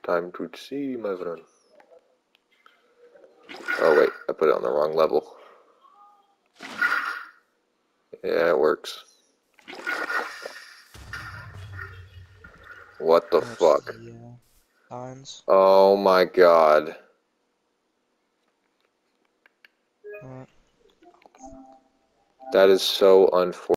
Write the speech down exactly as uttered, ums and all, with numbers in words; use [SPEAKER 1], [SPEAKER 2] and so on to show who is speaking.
[SPEAKER 1] Time to see, my friend. Oh wait, I put it on the wrong level. Yeah, it works. What the
[SPEAKER 2] That's
[SPEAKER 1] fuck?
[SPEAKER 2] the uh, signs.
[SPEAKER 1] Oh my god.
[SPEAKER 2] What?
[SPEAKER 1] That is so unfortunate.